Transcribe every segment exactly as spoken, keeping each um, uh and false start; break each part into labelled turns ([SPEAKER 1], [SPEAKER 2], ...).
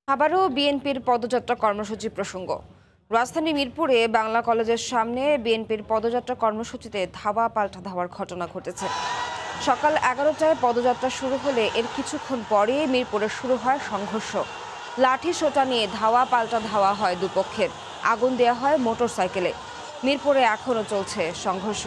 [SPEAKER 1] আবারও বিএনপির পদযাত্রা কর্মসূচি প্রসঙ্গ। রাজধানী মিরপুরে বাংলা কলেজের সামনে বিএনপির পদযাত্রা কর্মসূচিতে ধাওয়া পাল্টা ধাওয়ার ঘটনা ঘটেছে। সকাল এগারোটায় পদযাত্রা শুরু হলে এর কিছুক্ষণ পরে মিরপুরে শুরু হয় সংঘর্ষ। লাঠি সোটা নিয়ে ধাওয়া পাল্টা ধাওয়া হয় দুপক্ষের, আগুন দেওয়া হয় মোটরসাইকেলে। মিরপুরে এখনও চলছে সংঘর্ষ।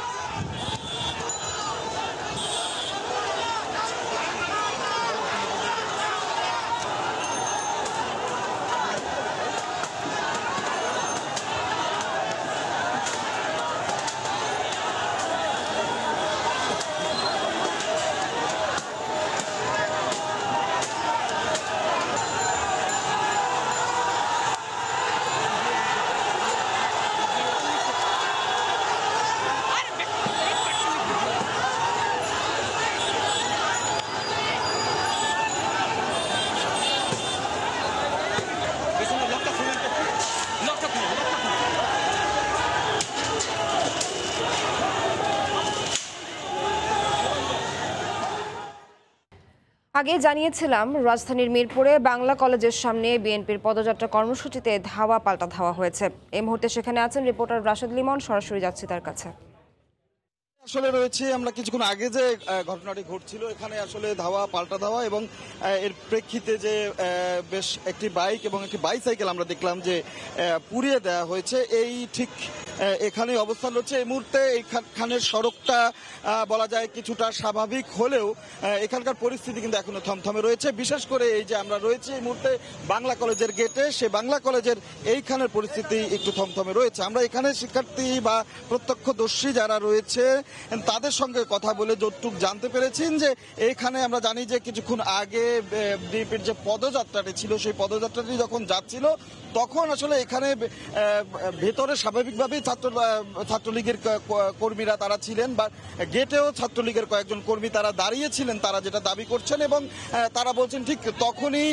[SPEAKER 1] আগে জানিয়েছিলাম রাজধানীর মিরপুরে বাংলা কলেজের সামনে বিএনপির পদযাত্রা কর্মসূচিতে ধাওয়া পাল্টা ধাওয়া হয়েছে। এই মুহূর্তে সেখানে আছেন রিপোর্টার রাশেদ লিমন, সরাসরি যাচ্ছি তার কাছে।
[SPEAKER 2] আসলে রয়েছে আমরা কিছুক্ষণ আগে যে ঘটনাটি ঘটছিল এখানে আসলে ধাওয়া পাল্টা ধাওয়া এবং এর প্রেক্ষিতে যে বেশ একটি বাইক এবং একটি বাইসাইকেল আমরা দেখলাম যে পুড়িয়ে দেওয়া হয়েছে। এই ঠিক এখানে অবস্থান হচ্ছে এই মুহূর্তে। এইখানের সড়কটা বলা যায় কিছুটা স্বাভাবিক হলেও এখানকার পরিস্থিতি কিন্তু এখনো থমথমে রয়েছে। বিশেষ করে এই যে আমরা রয়েছে এই মুহূর্তে বাংলা কলেজের গেটে, সে বাংলা কলেজের এইখানের পরিস্থিতি একটু থমথমে রয়েছে। আমরা এখানে শিক্ষার্থী বা প্রত্যক্ষদর্শী যারা রয়েছে তাদের সঙ্গে কথা বলে যতটুক জানতে পেরেছেন যে এইখানে আমরা জানি যে কিছুক্ষণ আগে বিএনপির যে পদযাত্রাটি ছিল সেই পদযাত্রাটি যখন যাচ্ছিল তখন আসলে এখানে ভেতরে স্বাভাবিকভাবেই ছাত্র ছাত্রলীগের কর্মীরা তারা ছিলেন বা গেটেও ছাত্রলীগের কয়েকজন কর্মী তারা দাঁড়িয়েছিলেন, তারা যেটা দাবি করছেন এবং তারা বলছেন ঠিক তখনই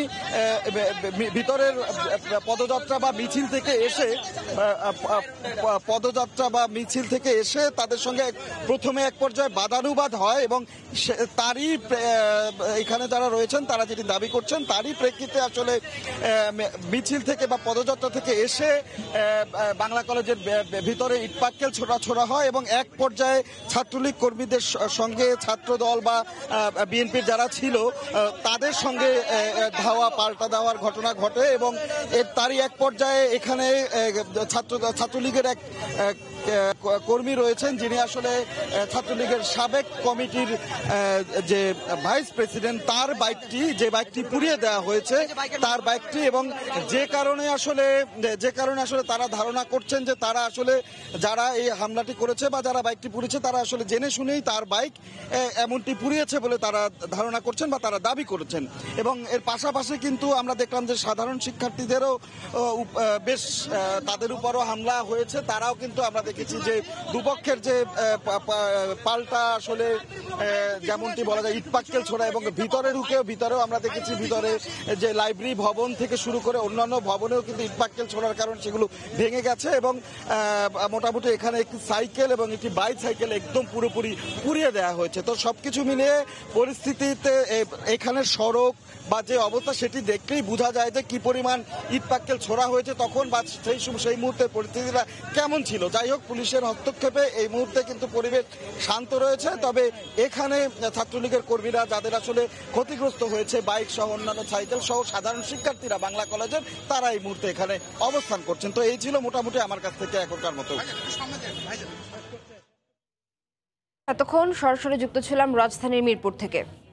[SPEAKER 2] ভিতরের পদযাত্রা বা মিছিল থেকে এসে পদযাত্রা বা মিছিল থেকে এসে তাদের সঙ্গে প্রথমে এক পর্যায়ে বাদানুবাদ হয় এবং তারই এখানে যারা রয়েছেন তারা যেটি দাবি করছেন তারই প্রেক্ষিতে আসলে মিছিল থেকে বা পদযাত্রা থেকে এসে বাংলা কলেজের ভিতরে ইটপাটকেল ছোড়া ছোড়া হয় এবং এক পর্যায়ে ছাত্রলীগ কর্মীদের সঙ্গে ছাত্রদল বা বিএনপির যারা ছিল তাদের সঙ্গে ধাওয়া পাল্টা দেওয়ার ঘটনা ঘটে এবং এর তারই এক পর্যায়ে এখানে ছাত্র ছাত্রলীগের এক কর্মী রয়েছেন যিনি আসলে ছাত্রলীগের সাবেক কমিটির যে ভাইস প্রেসিডেন্ট তার বাইকটি যে বাইকটি পুড়িয়ে দেওয়া হয়েছে তার বাইকটি এবং যে কারণে আসলে যে কারণে আসলে তারা ধারণা করছেন যে তারা আসলে যারা এই হামলাটি করেছে বা যারা বাইকটি পুড়িয়েছে তারা আসলে জেনে শুনেই তার বাইক এমনটি পুড়িয়েছে বলে তারা ধারণা করছেন বা তারা দাবি করেছেন। এবং এর পাশাপাশি কিন্তু আমরা দেখলাম যে সাধারণ শিক্ষার্থীদেরও বেশ তাদের উপরও হামলা হয়েছে। তারাও কিন্তু আমরা দেখেছি যে দুপক্ষের যে পাল্টা আসলে যেমনটি বলা যায় ইটপাটকেল ছোড়া এবং ভিতরে ঢুকেও ভিতরেও আমরা দেখেছি ভিতরে যে লাইব্রেরি ভবন থেকে শুরু করে অন্যান্য ভবনেও কিন্তু ইটপাটকেল ছোড়ার কারণে সেগুলো ভেঙে গেছে এবং মোটামুটি এখানে একটি সাইকেল এবং একটি বাইক সাইকেল একদম পুরোপুরি পুড়িয়ে দেওয়া হয়েছে। তো সবকিছু মিলিয়ে পরিস্থিতিতে এখানের সড়ক বা যে অবস্থা সেটি দেখলেই বোঝা যায় যে কি পরিমাণ ইটপাটকেল ছোড়া হয়েছে তখন বা সেই সেই মুহূর্তে পরিস্থিতিটা কেমন ছিল। যাই হোক, পুলিশের হস্তক্ষেপে এই মুহূর্তে কিন্তু পরিবেশ শান্ত রয়েছে। তবে এখানে ছাত্রলীগের কর্মীরা যাদের আসলে ক্ষতিগ্রস্ত হয়েছে বাইক সহ অন্যান্য সাইকেল সহ সাধারণ শিক্ষার্থীরা বাংলা কলেজের তারা এই মুহূর্তে এখানে অবস্থান করছেন। তো এই ছিল মোটামুটি আমার কাছ থেকে এখনকার মতো।
[SPEAKER 1] এতক্ষণ সরাসরি যুক্ত ছিলাম রাজধানীর মিরপুর থেকে।